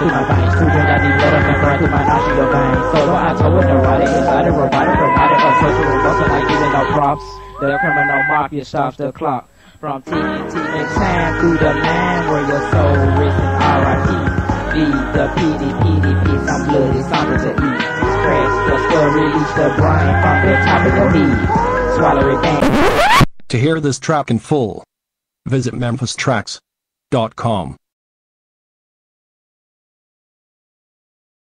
through my veins. To drink, I need blood up and burn through my nostril veins. Solo, I told with neurotic, inside a robotic, provided a social revolting like giving no props. The criminal mafia stops the clock. From TNT next time through the land where your soul risen R.I.P. Feed the PDP, some bloody something to eat. Scratch the skull, release the brain from the top of your head. Swallow it down. To hear this track in full, visit memphistracks.com.